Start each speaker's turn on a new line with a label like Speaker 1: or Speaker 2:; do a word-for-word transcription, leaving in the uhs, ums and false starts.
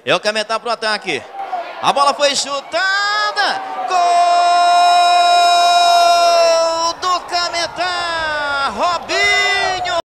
Speaker 1: É o Cametá pro ataque. A bola foi chutada. Gol!